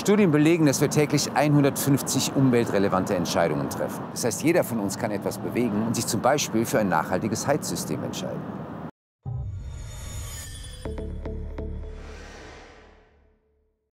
Studien belegen, dass wir täglich 150 umweltrelevante Entscheidungen treffen. Das heißt, jeder von uns kann etwas bewegen und sich zum Beispiel für ein nachhaltiges Heizsystem entscheiden.